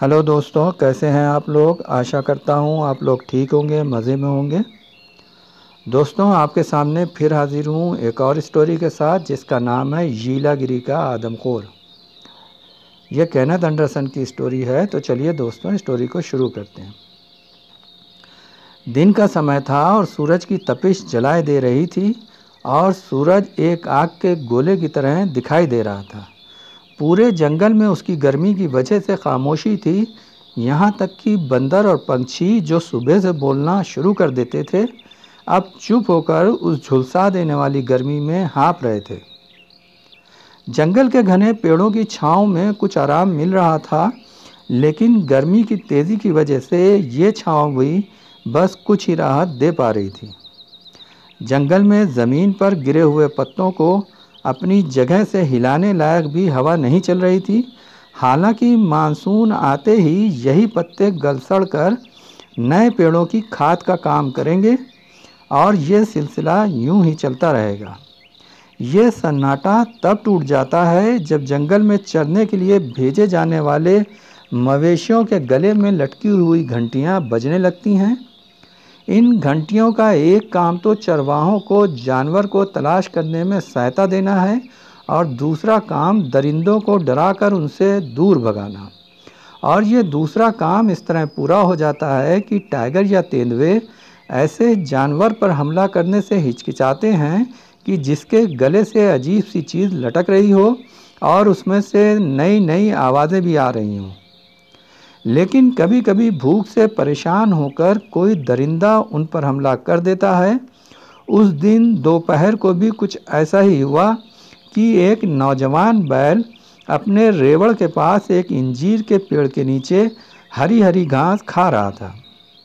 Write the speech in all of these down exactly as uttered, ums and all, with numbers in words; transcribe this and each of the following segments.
Hello दोस्तों, कैसे हैं आप लोग। आशा करता हूं आप लोग ठीक होंगे, मज़े में होंगे। दोस्तों, आपके सामने फिर हाजिर हूं एक और स्टोरी के साथ जिसका नाम है येलागिरी का आदमखोर। यह केनेथ एंडरसन की स्टोरी है। तो चलिए दोस्तों, स्टोरी को शुरू करते हैं। दिन का समय था और सूरज की तपिश जलाए दे रही थी और सूरज एक आग के गोले की तरह दिखाई दे रहा था। पूरे जंगल में उसकी गर्मी की वजह से खामोशी थी। यहाँ तक कि बंदर और पंछी जो सुबह से बोलना शुरू कर देते थे, अब चुप होकर उस झुलसा देने वाली गर्मी में हाँफ रहे थे। जंगल के घने पेड़ों की छांव में कुछ आराम मिल रहा था, लेकिन गर्मी की तेज़ी की वजह से ये छांव भी बस कुछ ही राहत दे पा रही थी। जंगल में ज़मीन पर गिरे हुए पत्तों को अपनी जगह से हिलाने लायक भी हवा नहीं चल रही थी। हालांकि मानसून आते ही यही पत्ते गल सड़ कर नए पेड़ों की खाद का काम करेंगे और ये सिलसिला यूं ही चलता रहेगा। ये सन्नाटा तब टूट जाता है जब जंगल में चरने के लिए भेजे जाने वाले मवेशियों के गले में लटकी हुई घंटियां बजने लगती हैं। इन घंटियों का एक काम तो चरवाहों को जानवर को तलाश करने में सहायता देना है और दूसरा काम दरिंदों को डराकर उनसे दूर भगाना। और ये दूसरा काम इस तरह पूरा हो जाता है कि टाइगर या तेंदुए ऐसे जानवर पर हमला करने से हिचकिचाते हैं कि जिसके गले से अजीब सी चीज़ लटक रही हो और उसमें से नई नई आवाज़ें भी आ रही हों। लेकिन कभी कभी भूख से परेशान होकर कोई दरिंदा उन पर हमला कर देता है। उस दिन दोपहर को भी कुछ ऐसा ही हुआ कि एक नौजवान बैल अपने रेवड़ के पास एक इंजीर के पेड़ के नीचे हरी हरी घास खा रहा था।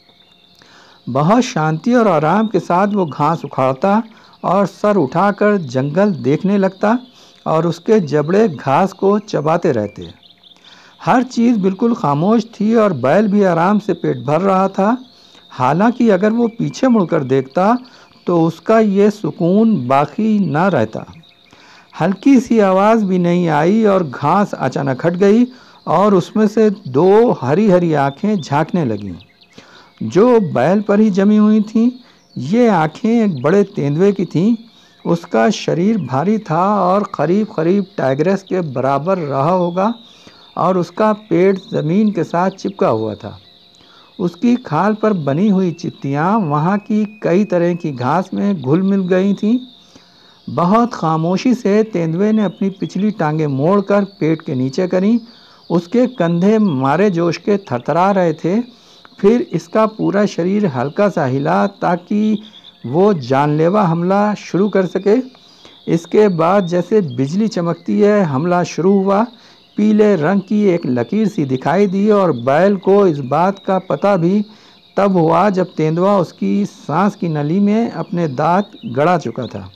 बहुत शांति और आराम के साथ वो घास उखाड़ता और सर उठाकर जंगल देखने लगता और उसके जबड़े घास को चबाते रहते। हर चीज़ बिल्कुल खामोश थी और बैल भी आराम से पेट भर रहा था। हालांकि अगर वो पीछे मुड़कर देखता तो उसका ये सुकून बाकी न रहता। हल्की सी आवाज़ भी नहीं आई और घास अचानक हट गई और उसमें से दो हरी हरी आँखें झांकने लगीं, जो बैल पर ही जमी हुई थीं। ये आँखें एक बड़े तेंदुए की थीं। उसका शरीर भारी था और करीब करीब टाइग्रेस के बराबर रहा होगा और उसका पेट ज़मीन के साथ चिपका हुआ था। उसकी खाल पर बनी हुई चित्तियाँ वहाँ की कई तरह की घास में घुल मिल गई थीं। बहुत खामोशी से तेंदुए ने अपनी पिछली टांगें मोड़कर पेट के नीचे करीं। उसके कंधे मारे जोश के थरथरा रहे थे। फिर इसका पूरा शरीर हल्का सा हिला ताकि वो जानलेवा हमला शुरू कर सके। इसके बाद जैसे बिजली चमकती है, हमला शुरू हुआ। पीले रंग की एक लकीर सी दिखाई दी और बैल को इस बात का पता भी तब हुआ जब तेंदुआ उसकी सांस की नली में अपने दांत गड़ा चुका था।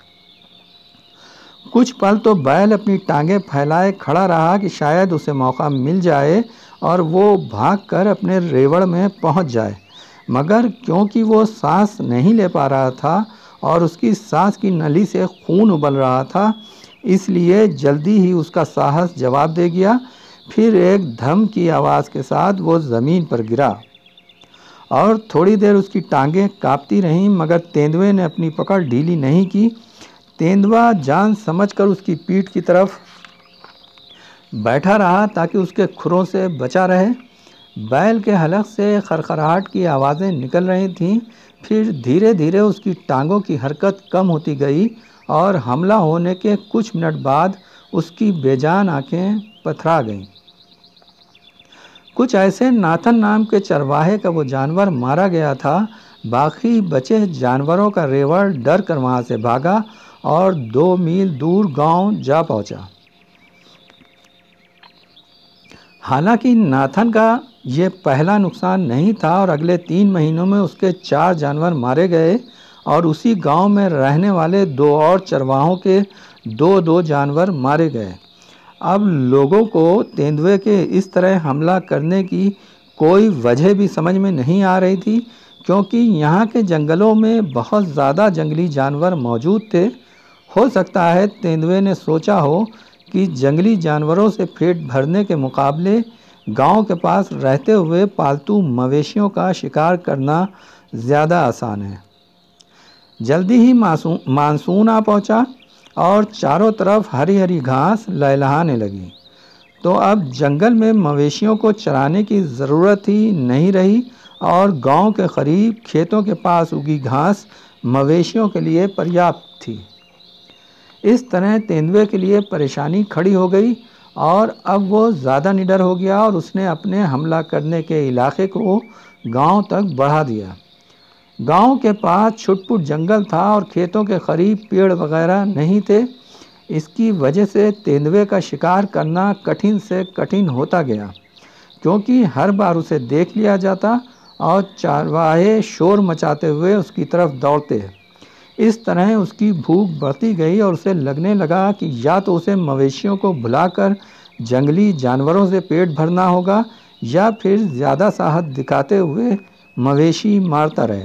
कुछ पल तो बैल अपनी टांगें फैलाए खड़ा रहा कि शायद उसे मौका मिल जाए और वो भागकर अपने रेवड़ में पहुंच जाए, मगर क्योंकि वो सांस नहीं ले पा रहा था और उसकी सांस की नली से खून उबल रहा था, इसलिए जल्दी ही उसका साहस जवाब दे गया। फिर एक धम की आवाज़ के साथ वो ज़मीन पर गिरा और थोड़ी देर उसकी टांगें कांपती रहीं, मगर तेंदुए ने अपनी पकड़ ढीली नहीं की। तेंदुआ जान समझकर उसकी पीठ की तरफ बैठा रहा ताकि उसके खुरों से बचा रहे। बैल के हलक से खरखराहट की आवाज़ें निकल रही थीं। फिर धीरे धीरे उसकी टांगों की हरकत कम होती गई और हमला होने के कुछ मिनट बाद उसकी बेजान आंखें पथरा गईं। कुछ ऐसे नाथन नाम के चरवाहे का वो जानवर मारा गया था। बाकी बचे जानवरों का रेवड़ डर कर वहाँ से भागा और दो मील दूर गांव जा पहुँचा। हालांकि नाथन का ये पहला नुकसान नहीं था और अगले तीन महीनों में उसके चार जानवर मारे गए और उसी गांव में रहने वाले दो और चरवाहों के दो दो जानवर मारे गए। अब लोगों को तेंदुए के इस तरह हमला करने की कोई वजह भी समझ में नहीं आ रही थी, क्योंकि यहाँ के जंगलों में बहुत ज़्यादा जंगली जानवर मौजूद थे। हो सकता है तेंदुए ने सोचा हो कि जंगली जानवरों से पेट भरने के मुकाबले गांव के पास रहते हुए पालतू मवेशियों का शिकार करना ज़्यादा आसान है। जल्दी ही मासूम मानसून आ पहुंचा और चारों तरफ हरी हरी घास लहलहाने लगी। तो अब जंगल में मवेशियों को चराने की ज़रूरत ही नहीं रही और गांव के करीब खेतों के पास उगी घास मवेशियों के लिए पर्याप्त थी। इस तरह तेंदुए के लिए परेशानी खड़ी हो गई और अब वो ज़्यादा निडर हो गया और उसने अपने हमला करने के इलाके को गांव तक बढ़ा दिया। गांव के पास छुटपुट जंगल था और खेतों के करीब पेड़ वगैरह नहीं थे। इसकी वजह से तेंदुए का शिकार करना कठिन से कठिन होता गया, क्योंकि हर बार उसे देख लिया जाता और चरवाहे शोर मचाते हुए उसकी तरफ दौड़ते। इस तरह उसकी भूख बढ़ती गई और उसे लगने लगा कि या तो उसे मवेशियों को बुलाकर जंगली जानवरों से पेट भरना होगा या फिर ज़्यादा साहस दिखाते हुए मवेशी मारता रहे।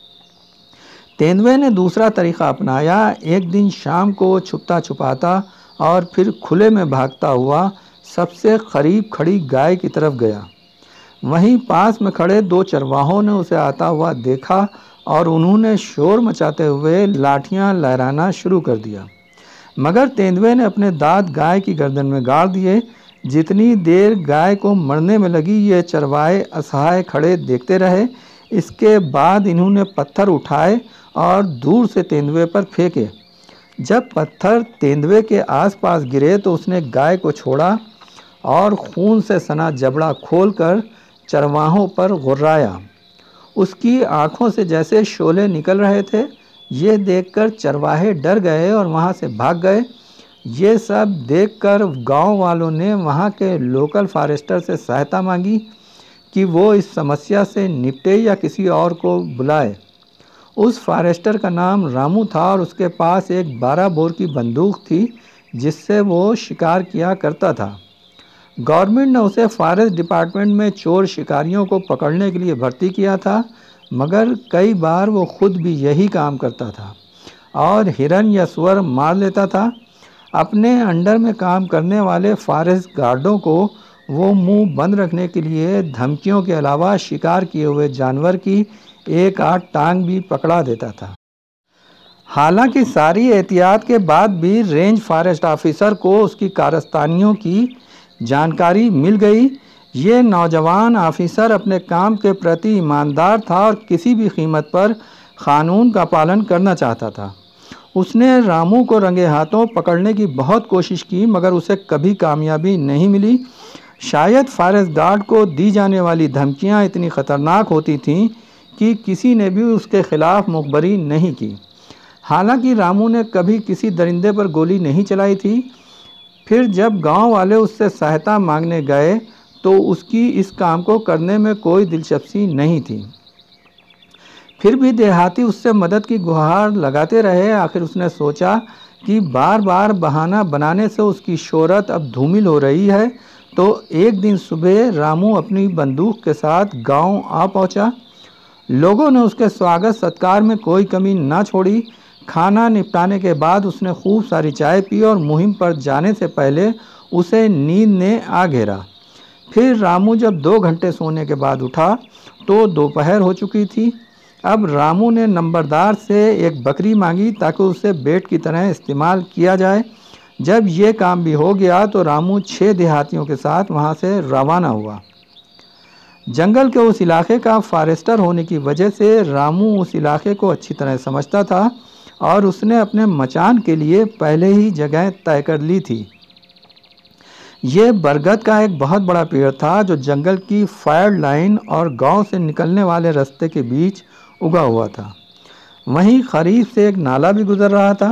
तेंदुए ने दूसरा तरीका अपनाया। एक दिन शाम को छुपता छुपाता और फिर खुले में भागता हुआ सबसे करीब खड़ी गाय की तरफ गया। वहीं पास में खड़े दो चरवाहों ने उसे आता हुआ देखा और उन्होंने शोर मचाते हुए लाठियां लहराना शुरू कर दिया। मगर तेंदुए ने अपने दांत गाय की गर्दन में गाड़ दिए। जितनी देर गाय को मरने में लगी ये चरवाहे असहाय खड़े देखते रहे। इसके बाद इन्होंने पत्थर उठाए और दूर से तेंदुए पर फेंके। जब पत्थर तेंदुए के आसपास गिरे तो उसने गाय को छोड़ा और खून से सना जबड़ा खोलकर चरवाहों पर गुर्राया। उसकी आंखों से जैसे शोले निकल रहे थे। ये देखकर चरवाहे डर गए और वहाँ से भाग गए। ये सब देखकर गांव वालों ने वहाँ के लोकल फॉरेस्टर से सहायता मांगी कि वो इस समस्या से निपटे या किसी और को बुलाए। उस फॉरेस्टर का नाम रामू था और उसके पास एक बारह बोर की बंदूक थी जिससे वो शिकार किया करता था। गवर्नमेंट ने उसे फॉरेस्ट डिपार्टमेंट में चोर शिकारियों को पकड़ने के लिए भर्ती किया था, मगर कई बार वो खुद भी यही काम करता था और हिरन या सुअर मार लेता था। अपने अंडर में काम करने वाले फॉरेस्ट गार्डों को वो मुंह बंद रखने के लिए धमकियों के अलावा शिकार किए हुए जानवर की एक आध टांग भी पकड़ा देता था। हालांकि सारी एहतियात के बाद भी रेंज फॉरेस्ट ऑफिसर को उसकी कारस्तानियों की जानकारी मिल गई। ये नौजवान ऑफिसर अपने काम के प्रति ईमानदार था और किसी भी कीमत पर कानून का पालन करना चाहता था। उसने रामू को रंगे हाथों पकड़ने की बहुत कोशिश की, मगर उसे कभी कामयाबी नहीं मिली। शायद फॉरेस्ट गार्ड को दी जाने वाली धमकियां इतनी ख़तरनाक होती थीं कि किसी ने भी उसके खिलाफ मुखबरी नहीं की। हालांकि रामू ने कभी किसी दरिंदे पर गोली नहीं चलाई थी। फिर जब गांव वाले उससे सहायता मांगने गए तो उसकी इस काम को करने में कोई दिलचस्पी नहीं थी। फिर भी देहाती उससे मदद की गुहार लगाते रहे। आखिर उसने सोचा कि बार बार बहाना बनाने से उसकी शोहरत अब धूमिल हो रही है। तो एक दिन सुबह रामू अपनी बंदूक के साथ गांव आ पहुंचा। लोगों ने उसके स्वागत सत्कार में कोई कमी ना छोड़ी। खाना निपटाने के बाद उसने खूब सारी चाय पी और मुहिम पर जाने से पहले उसे नींद ने आ घेरा। फिर रामू जब दो घंटे सोने के बाद उठा तो दोपहर हो चुकी थी। अब रामू ने नंबरदार से एक बकरी मांगी ताकि उसे बेट की तरह इस्तेमाल किया जाए। जब ये काम भी हो गया तो रामू छः देहातियों के साथ वहाँ से रवाना हुआ। जंगल के उस इलाके का फॉरेस्टर होने की वजह से रामू उस इलाके को अच्छी तरह समझता था और उसने अपने मचान के लिए पहले ही जगह तय कर ली थी। ये बरगद का एक बहुत बड़ा पेड़ था जो जंगल की फायर लाइन और गांव से निकलने वाले रास्ते के बीच उगा हुआ था। वहीं करीब से एक नाला भी गुजर रहा था।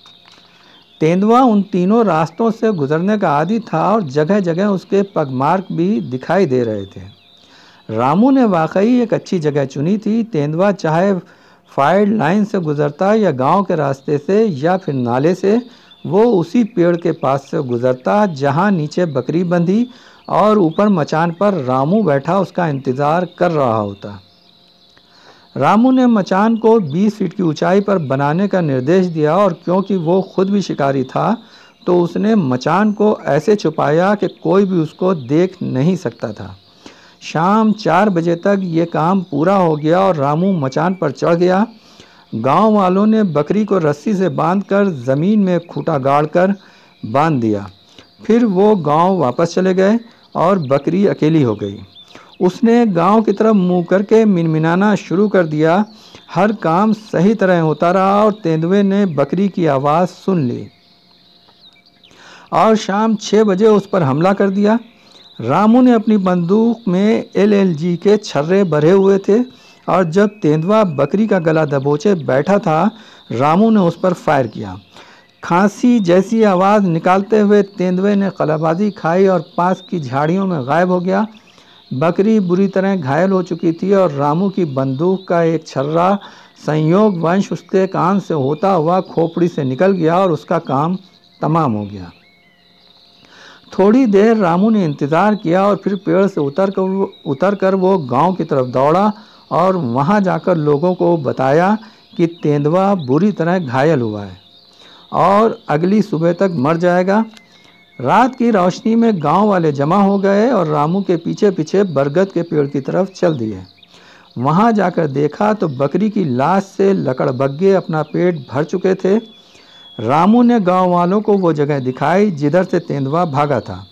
तेंदुआ उन तीनों रास्तों से गुजरने का आदी था और जगह जगह उसके पगमार्क भी दिखाई दे रहे थे। रामू ने वाकई एक अच्छी जगह चुनी थी। तेंदुआ चाहे फायर लाइन से गुजरता या गांव के रास्ते से या फिर नाले से, वो उसी पेड़ के पास से गुजरता जहां नीचे बकरी बंधी और ऊपर मचान पर रामू बैठा उसका इंतज़ार कर रहा होता। रामू ने मचान को बीस फीट की ऊंचाई पर बनाने का निर्देश दिया और क्योंकि वो खुद भी शिकारी था तो उसने मचान को ऐसे छुपाया कि कोई भी उसको देख नहीं सकता था। शाम चार बजे तक ये काम पूरा हो गया और रामू मचान पर चढ़ गया। गांव वालों ने बकरी को रस्सी से बांधकर ज़मीन में खूंटा गाड़कर बांध दिया। फिर वो गांव वापस चले गए और बकरी अकेली हो गई। उसने गांव की तरफ मुंह करके मिनमिनाना शुरू कर दिया। हर काम सही तरह होता रहा और तेंदुए ने बकरी की आवाज़ सुन ली और शाम छः बजे उस पर हमला कर दिया। रामू ने अपनी बंदूक में एल एल जी के छर्रे भरे हुए थे और जब तेंदुआ बकरी का गला दबोचे बैठा था, रामू ने उस पर फायर किया। खांसी जैसी आवाज़ निकालते हुए तेंदुए ने कलाबाजी खाई और पास की झाड़ियों में गायब हो गया। बकरी बुरी तरह घायल हो चुकी थी और रामू की बंदूक का एक छर्रा संयोगवश उसके कान से होता हुआ खोपड़ी से निकल गया और उसका काम तमाम हो गया। थोड़ी देर रामू ने इंतज़ार किया और फिर पेड़ से उतर कर उतर कर वो गांव की तरफ दौड़ा और वहां जाकर लोगों को बताया कि तेंदुआ बुरी तरह घायल हुआ है और अगली सुबह तक मर जाएगा। रात की रोशनी में गांव वाले जमा हो गए और रामू के पीछे पीछे बरगद के पेड़ की तरफ चल दिए। वहां जाकर देखा तो बकरी की लाश से लकड़बग्गे अपना पेट भर चुके थे। रामू ने गांव वालों को वो जगह दिखाई जिधर से तेंदुआ भागा था।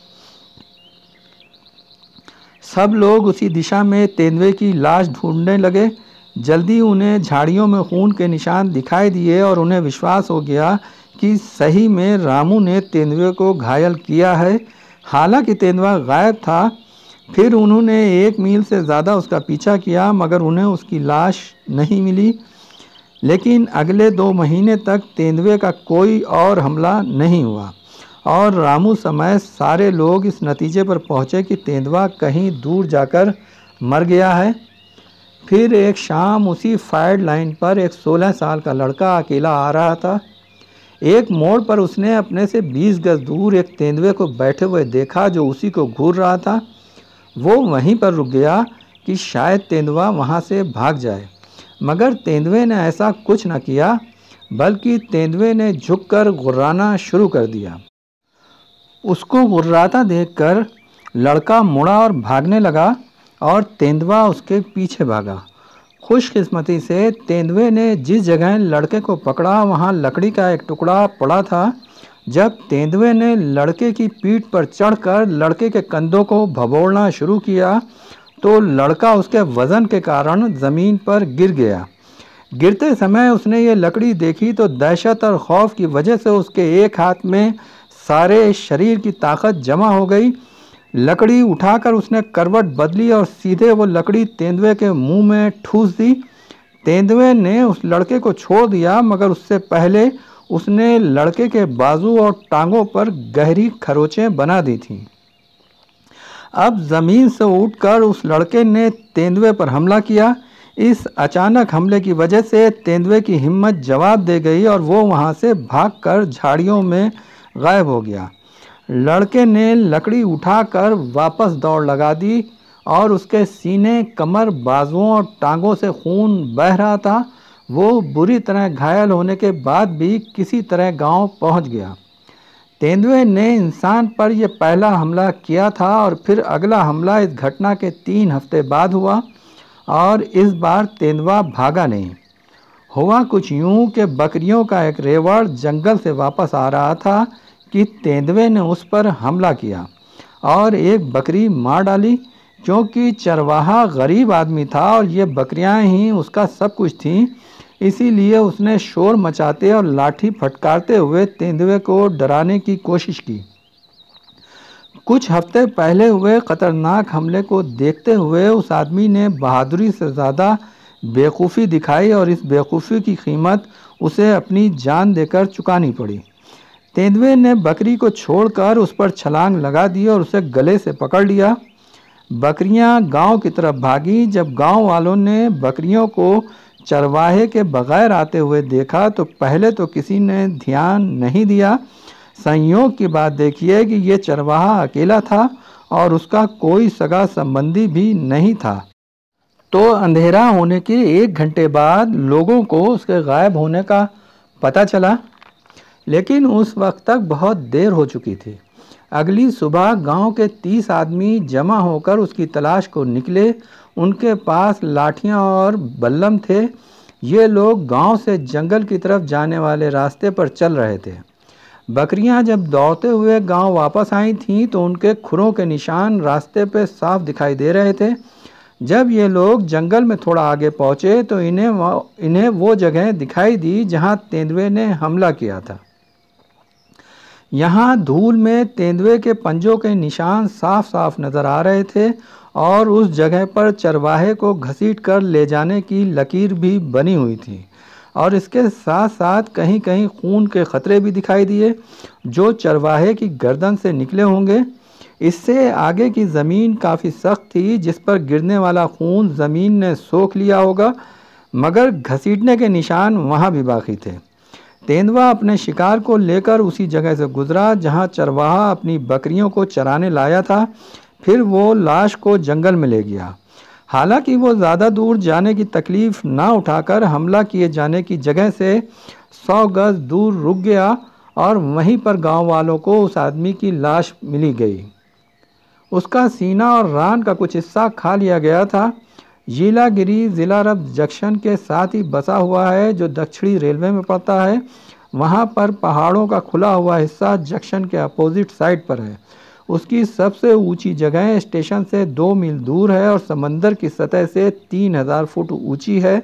सब लोग उसी दिशा में तेंदुए की लाश ढूंढने लगे। जल्दी उन्हें झाड़ियों में खून के निशान दिखाई दिए और उन्हें विश्वास हो गया कि सही में रामू ने तेंदुए को घायल किया है। हालांकि तेंदुआ गायब था। फिर उन्होंने एक मील से ज़्यादा उसका पीछा किया मगर उन्हें उसकी लाश नहीं मिली। लेकिन अगले दो महीने तक तेंदुए का कोई और हमला नहीं हुआ और रामू समेत सारे लोग इस नतीजे पर पहुँचे कि तेंदुआ कहीं दूर जाकर मर गया है। फिर एक शाम उसी फायर लाइन पर एक सोलह साल का लड़का अकेला आ रहा था। एक मोड़ पर उसने अपने से बीस गज दूर एक तेंदुए को बैठे हुए देखा जो उसी को घूर रहा था। वो वहीं पर रुक गया कि शायद तेंदुआ वहाँ से भाग जाए, मगर तेंदुए ने ऐसा कुछ न किया, बल्कि तेंदुए ने झुककर गुर्राना शुरू कर दिया। उसको गुर्राता देखकर लड़का मुड़ा और भागने लगा और तेंदुआ उसके पीछे भागा। खुशकिस्मती से तेंदुए ने जिस जगह लड़के को पकड़ा वहाँ लकड़ी का एक टुकड़ा पड़ा था। जब तेंदुए ने लड़के की पीठ पर चढ़कर लड़के के कंधों को भगोड़ना शुरू किया तो लड़का उसके वज़न के कारण ज़मीन पर गिर गया। गिरते समय उसने ये लकड़ी देखी तो दहशत और खौफ की वजह से उसके एक हाथ में सारे शरीर की ताकत जमा हो गई। लकड़ी उठाकर उसने करवट बदली और सीधे वो लकड़ी तेंदुए के मुंह में ठूस दी। तेंदुए ने उस लड़के को छोड़ दिया मगर उससे पहले उसने लड़के के बाजू और टांगों पर गहरी खरोंचें बना दी थीं। अब ज़मीन से उठकर उस लड़के ने तेंदुए पर हमला किया। इस अचानक हमले की वजह से तेंदुए की हिम्मत जवाब दे गई और वो वहाँ से भागकर झाड़ियों में गायब हो गया। लड़के ने लकड़ी उठाकर वापस दौड़ लगा दी और उसके सीने, कमर, बाजुओं और टांगों से खून बह रहा था। वो बुरी तरह घायल होने के बाद भी किसी तरह गांव पहुंच गया। तेंदुए ने इंसान पर यह पहला हमला किया था और फिर अगला हमला इस घटना के तीन हफ्ते बाद हुआ और इस बार तेंदुआ भागा नहीं। हुआ कुछ यूं कि बकरियों का एक रेवड़ जंगल से वापस आ रहा था कि तेंदुए ने उस पर हमला किया और एक बकरी मार डाली। क्योंकि चरवाहा गरीब आदमी था और ये बकरियां ही उसका सब कुछ थीं, इसीलिए उसने शोर मचाते और लाठी फटकारते हुए तेंदुए को डराने की कोशिश की। कुछ हफ्ते पहले हुए खतरनाक हमले को देखते हुए उस आदमी ने बहादुरी से ज़्यादा बेवकूफ़ी दिखाई और इस बेवकूफ़ी की कीमत उसे अपनी जान देकर चुकानी पड़ी। तेंदुए ने बकरी को छोड़कर उस पर छलांग लगा दी और उसे गले से पकड़ लिया। बकरियां गांव की तरफ भागी। जब गांव वालों ने बकरियों को चरवाहे के बगैर आते हुए देखा तो पहले तो किसी ने ध्यान नहीं दिया। संयोग की बात देखिए कि ये चरवाहा अकेला था और उसका कोई सगा संबंधी भी नहीं था। तो अंधेरा होने के एक घंटे बाद लोगों को उसके गायब होने का पता चला। लेकिन उस वक्त तक बहुत देर हो चुकी थी। अगली सुबह गांव के तीस आदमी जमा होकर उसकी तलाश को निकले। उनके पास लाठियां और बल्लम थे। ये लोग गांव से जंगल की तरफ जाने वाले रास्ते पर चल रहे थे। बकरियां जब दौड़ते हुए गांव वापस आई थीं तो उनके खुरों के निशान रास्ते पर साफ दिखाई दे रहे थे। जब ये लोग जंगल में थोड़ा आगे पहुंचे तो इन्हें इन्हें वो जगह दिखाई दी जहां तेंदुए ने हमला किया था। यहाँ धूल में तेंदुए के पंजों के निशान साफ साफ नज़र आ रहे थे और उस जगह पर चरवाहे को घसीट कर ले जाने की लकीर भी बनी हुई थी और इसके साथ साथ कहीं कहीं खून के ख़तरे भी दिखाई दिए जो चरवाहे की गर्दन से निकले होंगे। इससे आगे की ज़मीन काफ़ी सख्त थी जिस पर गिरने वाला खून ज़मीन ने सोख लिया होगा, मगर घसीटने के निशान वहाँ भी बाकी थे। तेंदुआ अपने शिकार को लेकर उसी जगह से गुजरा जहाँ चरवाहा अपनी बकरियों को चराने लाया था। फिर वो लाश को जंगल में ले गया। हालांकि वो ज़्यादा दूर जाने की तकलीफ़ ना उठाकर हमला किए जाने की जगह से सौ गज दूर रुक गया और वहीं पर गांव वालों को उस आदमी की लाश मिली गई। उसका सीना और रान का कुछ हिस्सा खा लिया गया था। येलागिरी ज़िला रब जंक्शन के साथ ही बसा हुआ है जो दक्षिणी रेलवे में पड़ता है। वहाँ पर पहाड़ों का खुला हुआ हिस्सा जंक्शन के अपोजिट साइड पर है। उसकी सबसे ऊंची जगह स्टेशन से दो मील दूर है और समंदर की सतह से तीन हज़ार फुट ऊंची है।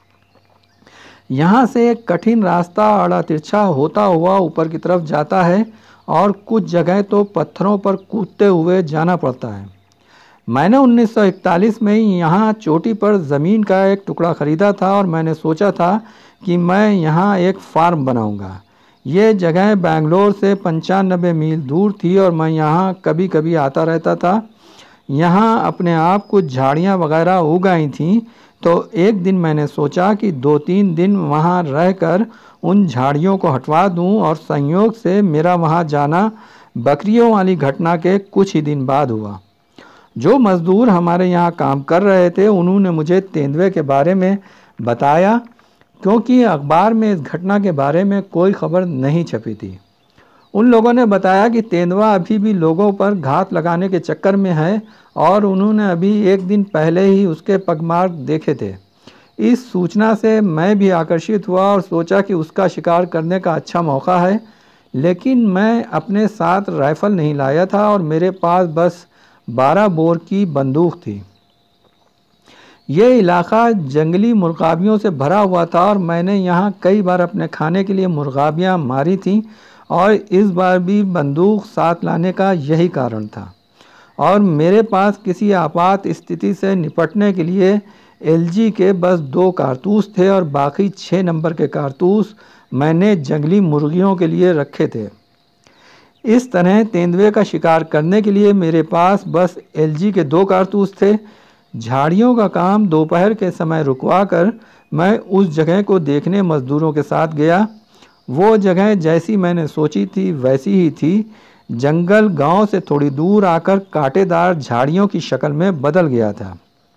यहाँ से एक कठिन रास्ता आड़ा तिरछा होता हुआ ऊपर की तरफ जाता है और कुछ जगह तो पत्थरों पर कूदते हुए जाना पड़ता है। मैंने उन्नीस सौ इकतालीस में यहाँ चोटी पर ज़मीन का एक टुकड़ा ख़रीदा था और मैंने सोचा था कि मैं यहाँ एक फार्म बनाऊँगा। ये जगह बेंगलोर से पंचानबे मील दूर थी और मैं यहाँ कभी कभी आता रहता था। यहाँ अपने आप कुछ झाड़ियाँ वगैरह उग आई थीं तो एक दिन मैंने सोचा कि दो तीन दिन वहाँ रहकर उन झाड़ियों को हटवा दूँ और संयोग से मेरा वहाँ जाना बकरियों वाली घटना के कुछ ही दिन बाद हुआ। जो मज़दूर हमारे यहाँ काम कर रहे थे उन्होंने मुझे तेंदुए के बारे में बताया क्योंकि अखबार में इस घटना के बारे में कोई खबर नहीं छपी थी। उन लोगों ने बताया कि तेंदुआ अभी भी लोगों पर घात लगाने के चक्कर में है और उन्होंने अभी एक दिन पहले ही उसके पगमार्क देखे थे। इस सूचना से मैं भी आकर्षित हुआ और सोचा कि उसका शिकार करने का अच्छा मौका है, लेकिन मैं अपने साथ राइफ़ल नहीं लाया था और मेरे पास बस बारह बोर की बंदूक थी। ये इलाका जंगली मुर्गाबियों से भरा हुआ था और मैंने यहाँ कई बार अपने खाने के लिए मुर्गाबियाँ मारी थीं और इस बार भी बंदूक साथ लाने का यही कारण था। और मेरे पास किसी आपात स्थिति से निपटने के लिए एलजी के बस दो कारतूस थे और बाकी छः नंबर के कारतूस मैंने जंगली मुर्गियों के लिए रखे थे। इस तरह तेंदुए का शिकार करने के लिए मेरे पास बस एलजी के दो कारतूस थे। झाड़ियों का काम दोपहर के समय रुकवा कर मैं उस जगह को देखने मज़दूरों के साथ गया। वो जगह जैसी मैंने सोची थी वैसी ही थी। जंगल गांव से थोड़ी दूर आकर कांटेदार झाड़ियों की शक्ल में बदल गया था।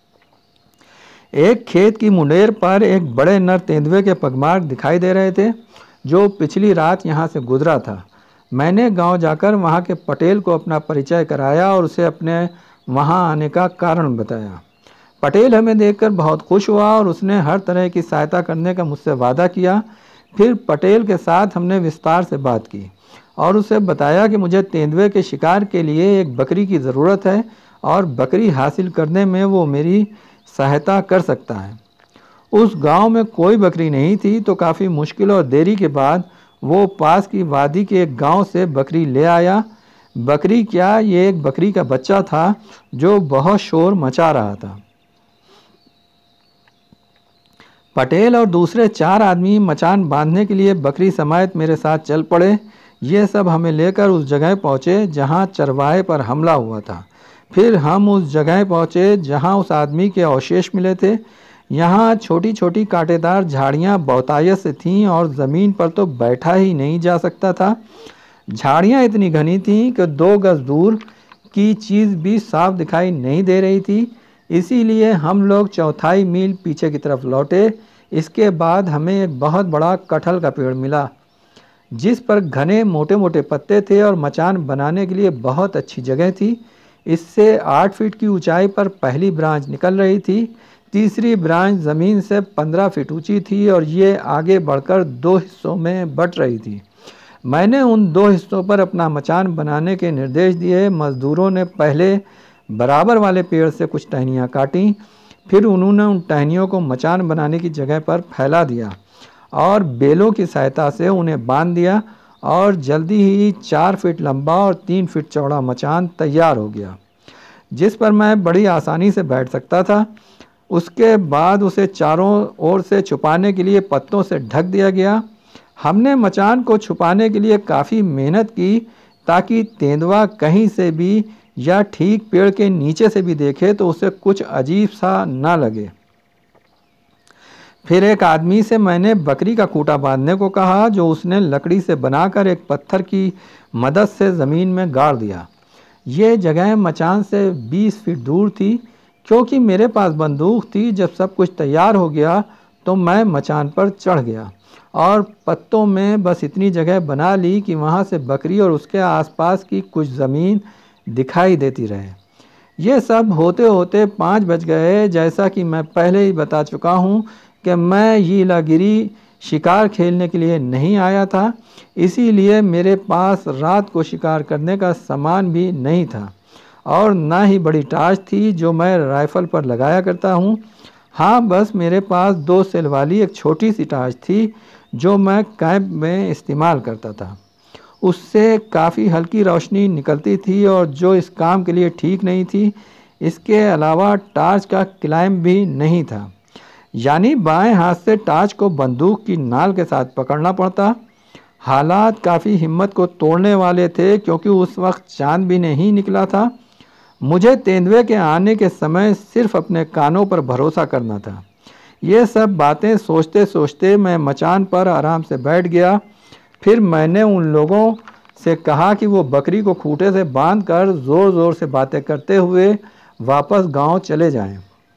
एक खेत की मुंडेर पर एक बड़े नर तेंदुए के पगमार्क दिखाई दे रहे थे जो पिछली रात यहाँ से गुजरा था। मैंने गांव जाकर वहाँ के पटेल को अपना परिचय कराया और उसे अपने वहाँ आने का कारण बताया। पटेल हमें देखकर बहुत खुश हुआ और उसने हर तरह की सहायता करने का मुझसे वादा किया। फिर पटेल के साथ हमने विस्तार से बात की और उसे बताया कि मुझे तेंदुए के शिकार के लिए एक बकरी की ज़रूरत है और बकरी हासिल करने में वो मेरी सहायता कर सकता है। उस गांव में कोई बकरी नहीं थी तो काफ़ी मुश्किल और देरी के बाद वो पास की वादी के एक गांव से बकरी ले आया। बकरी क्या, ये एक बकरी का बच्चा था जो बहुत शोर मचा रहा था। पटेल और दूसरे चार आदमी मचान बांधने के लिए बकरी समेत मेरे साथ चल पड़े। ये सब हमें लेकर उस जगह पहुँचे जहाँ चरवाहे पर हमला हुआ था। फिर हम उस जगह पहुँचे जहाँ उस आदमी के अवशेष मिले थे। यहाँ छोटी छोटी कांटेदार झाड़ियाँ बहुतायत से थीं और ज़मीन पर तो बैठा ही नहीं जा सकता था। झाड़ियाँ इतनी घनी थीं कि दो गज दूर की चीज़ भी साफ दिखाई नहीं दे रही थी। इसीलिए हम लोग चौथाई मील पीछे की तरफ लौटे। इसके बाद हमें एक बहुत बड़ा कटहल का पेड़ मिला। जिस पर घने मोटे मोटे पत्ते थे और मचान बनाने के लिए बहुत अच्छी जगह थी। इससे आठ फीट की ऊंचाई पर पहली ब्रांच निकल रही थी। तीसरी ब्रांच ज़मीन से पंद्रह फीट ऊंची थी और ये आगे बढ़कर दो हिस्सों में बंट रही थी। मैंने उन दो हिस्सों पर अपना मचान बनाने के निर्देश दिए। मज़दूरों ने पहले बराबर वाले पेड़ से कुछ टहनियाँ काटीं, फिर उन्होंने उन टहनियों को मचान बनाने की जगह पर फैला दिया और बेलों की सहायता से उन्हें बांध दिया और जल्दी ही चार फीट लंबा और तीन फीट चौड़ा मचान तैयार हो गया, जिस पर मैं बड़ी आसानी से बैठ सकता था। उसके बाद उसे चारों ओर से छुपाने के लिए पत्तों से ढक दिया गया। हमने मचान को छुपाने के लिए काफ़ी मेहनत की ताकि तेंदुआ कहीं से भी या ठीक पेड़ के नीचे से भी देखे तो उसे कुछ अजीब सा ना लगे। फिर एक आदमी से मैंने बकरी का खूंटा बांधने को कहा, जो उसने लकड़ी से बनाकर एक पत्थर की मदद से ज़मीन में गाड़ दिया। ये जगह मचान से बीस फीट दूर थी। क्योंकि मेरे पास बंदूक थी, जब सब कुछ तैयार हो गया तो मैं मचान पर चढ़ गया और पत्तों में बस इतनी जगह बना ली कि वहाँ से बकरी और उसके आसपास की कुछ ज़मीन दिखाई देती रहे। ये सब होते होते पाँच बज गए। जैसा कि मैं पहले ही बता चुका हूँ कि मैं नीलागिरी शिकार खेलने के लिए नहीं आया था, इसीलिए मेरे पास रात को शिकार करने का सामान भी नहीं था और ना ही बड़ी टार्च थी जो मैं राइफ़ल पर लगाया करता हूँ। हाँ, बस मेरे पास दो सेल वाली एक छोटी सी टार्च थी जो मैं कैंप में इस्तेमाल करता था। उससे काफ़ी हल्की रोशनी निकलती थी और जो इस काम के लिए ठीक नहीं थी। इसके अलावा टार्च का क्लैंप भी नहीं था, यानी बाएं हाथ से टार्च को बंदूक की नाल के साथ पकड़ना पड़ता। हालात काफ़ी हिम्मत को तोड़ने वाले थे क्योंकि उस वक्त चांद भी नहीं निकला था। मुझे तेंदुए के आने के समय सिर्फ अपने कानों पर भरोसा करना था। ये सब बातें सोचते सोचते मैं मचान पर आराम से बैठ गया। फिर मैंने उन लोगों से कहा कि वो बकरी को खूंटे से बांधकर ज़ोर ज़ोर से बातें करते हुए वापस गांव चले जाएं।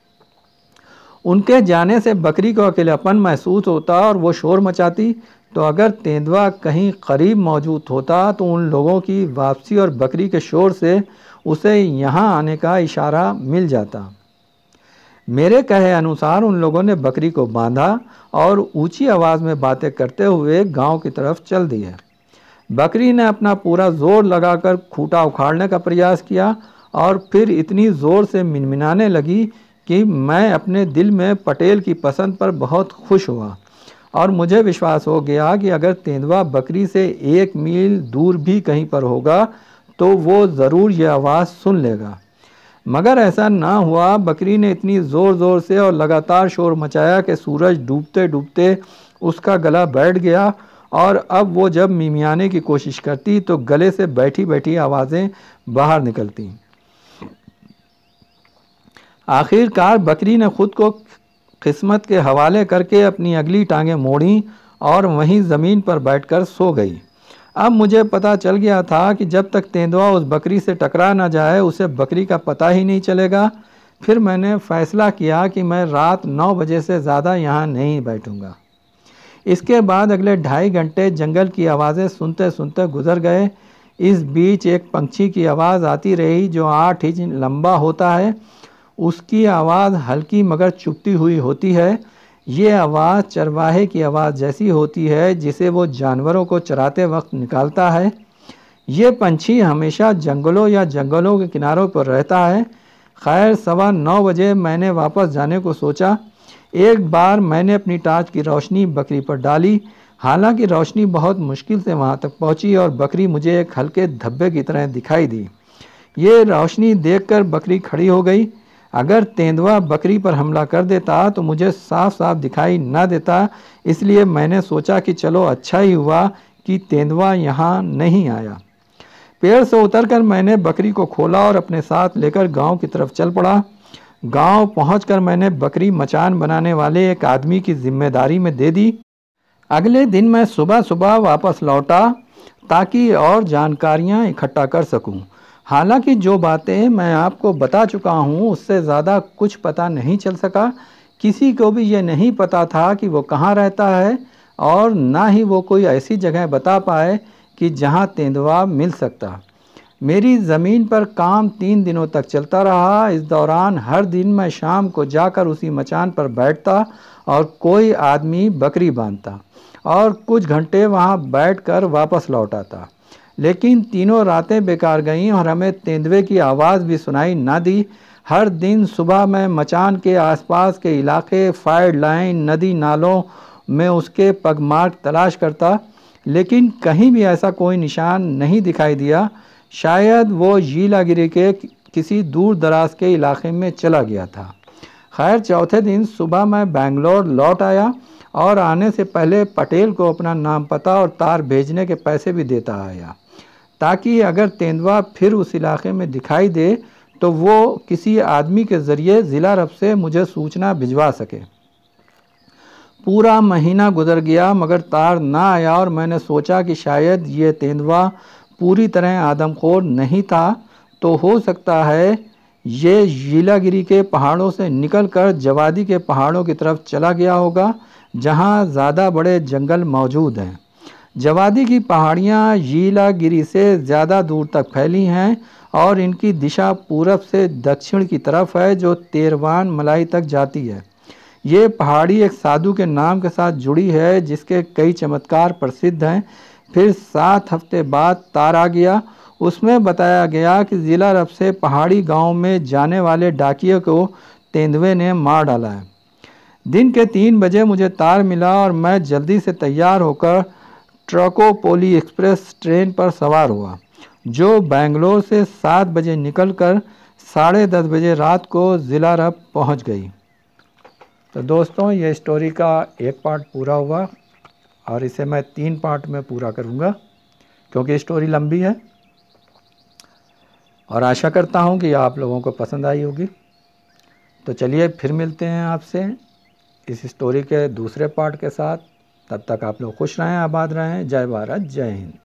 उनके जाने से बकरी को अकेलापन महसूस होता और वो शोर मचाती, तो अगर तेंदुआ कहीं करीब मौजूद होता तो उन लोगों की वापसी और बकरी के शोर से उसे यहाँ आने का इशारा मिल जाता। मेरे कहे अनुसार उन लोगों ने बकरी को बांधा और ऊंची आवाज़ में बातें करते हुए गांव की तरफ चल दिए। बकरी ने अपना पूरा जोर लगाकर खूंटा उखाड़ने का प्रयास किया और फिर इतनी ज़ोर से मिनमिनाने लगी कि मैं अपने दिल में पटेल की पसंद पर बहुत खुश हुआ और मुझे विश्वास हो गया कि अगर तेंदुआ बकरी से एक मील दूर भी कहीं पर होगा तो वो ज़रूर यह आवाज़ सुन लेगा। मगर ऐसा ना हुआ। बकरी ने इतनी ज़ोर ज़ोर से और लगातार शोर मचाया कि सूरज डूबते डूबते उसका गला बैठ गया और अब वो जब मिमियाने की कोशिश करती तो गले से बैठी बैठी आवाज़ें बाहर निकलती। आखिरकार बकरी ने खुद को किस्मत के हवाले करके अपनी अगली टांगें मोड़ी और वहीं ज़मीन पर बैठकर सो गई। अब मुझे पता चल गया था कि जब तक तेंदुआ उस बकरी से टकरा ना जाए उसे बकरी का पता ही नहीं चलेगा। फिर मैंने फ़ैसला किया कि मैं रात नौ बजे से ज़्यादा यहाँ नहीं बैठूँगा। इसके बाद अगले ढाई घंटे जंगल की आवाज़ें सुनते सुनते गुजर गए। इस बीच एक पंछी की आवाज़ आती रही जो आठ इंच लंबा होता है। उसकी आवाज़ हल्की मगर चुभती हुई होती है। ये आवाज़ चरवाहे की आवाज़ जैसी होती है जिसे वो जानवरों को चराते वक्त निकालता है। ये पंछी हमेशा जंगलों या जंगलों के किनारों पर रहता है। खैर, सवा नौ बजे मैंने वापस जाने को सोचा। एक बार मैंने अपनी टार्च की रोशनी बकरी पर डाली। हालांकि रोशनी बहुत मुश्किल से वहाँ तक पहुँची और बकरी मुझे एक हल्के धब्बे की तरह दिखाई दी। ये रोशनी देखकर बकरी खड़ी हो गई। अगर तेंदुआ बकरी पर हमला कर देता तो मुझे साफ साफ दिखाई ना देता, इसलिए मैंने सोचा कि चलो अच्छा ही हुआ कि तेंदुआ यहाँ नहीं आया। पेड़ से उतरकर मैंने बकरी को खोला और अपने साथ लेकर गांव की तरफ चल पड़ा। गांव पहुंचकर मैंने बकरी मचान बनाने वाले एक आदमी की जिम्मेदारी में दे दी। अगले दिन मैं सुबह सुबह वापस लौटा ताकि और जानकारियां इकट्ठा कर सकूं। हालांकि जो बातें मैं आपको बता चुका हूं उससे ज़्यादा कुछ पता नहीं चल सका। किसी को भी ये नहीं पता था कि वो कहाँ रहता है और ना ही वो कोई ऐसी जगह बता पाए कि जहाँ तेंदुआ मिल सकता। मेरी ज़मीन पर काम तीन दिनों तक चलता रहा। इस दौरान हर दिन मैं शाम को जाकर उसी मचान पर बैठता और कोई आदमी बकरी बांधता और कुछ घंटे वहाँ बैठकर वापस लौट आता। लेकिन तीनों रातें बेकार गईं और हमें तेंदुए की आवाज़ भी सुनाई ना दी। हर दिन सुबह मैं मचान के आसपास के इलाके, फायर लाइन, नदी नालों में उसके पगमार्क तलाश करता, लेकिन कहीं भी ऐसा कोई निशान नहीं दिखाई दिया। शायद वो येलागिरी के किसी दूर दराज के इलाके में चला गया था। खैर, चौथे दिन सुबह मैं बेंगलोर लौट आया और आने से पहले पटेल को अपना नाम, पता और तार भेजने के पैसे भी देता आया, ताकि अगर तेंदुआ फिर उस इलाके में दिखाई दे तो वो किसी आदमी के ज़रिए ज़िला रब से मुझे सूचना भिजवा सके। पूरा महीना गुजर गया मगर तार ना आया और मैंने सोचा कि शायद ये तेंदुआ पूरी तरह आदमखोर नहीं था, तो हो सकता है ये येलागिरी के पहाड़ों से निकलकर जवादी के पहाड़ों की तरफ चला गया होगा, जहाँ ज़्यादा बड़े जंगल मौजूद हैं। जवादी की पहाड़ियाँ येलागिरी से ज़्यादा दूर तक फैली हैं और इनकी दिशा पूरब से दक्षिण की तरफ है, जो तेरवान मलाई तक जाती है। ये पहाड़ी एक साधु के नाम के साथ जुड़ी है, जिसके कई चमत्कार प्रसिद्ध हैं। फिर सात हफ्ते बाद तार आ गया। उसमें बताया गया कि ज़िला रब से पहाड़ी गांव में जाने वाले डाकिये को तेंदुए ने मार डाला है। दिन के तीन बजे मुझे तार मिला और मैं जल्दी से तैयार होकर ट्रकोपोली एक्सप्रेस ट्रेन पर सवार हुआ, जो बेंगलोर से सात बजे निकलकर साढ़े दस बजे रात को ज़िला रब पहुँच गई। तो दोस्तों, ये स्टोरी का एक पार्ट पूरा हुआ और इसे मैं तीन पार्ट में पूरा करूँगा, क्योंकि स्टोरी लंबी है और आशा करता हूँ कि आप लोगों को पसंद आई होगी। तो चलिए फिर मिलते हैं आपसे इस स्टोरी के दूसरे पार्ट के साथ। तब तक आप लोग खुश रहें, आबाद रहें। जय भारत, जय हिंद।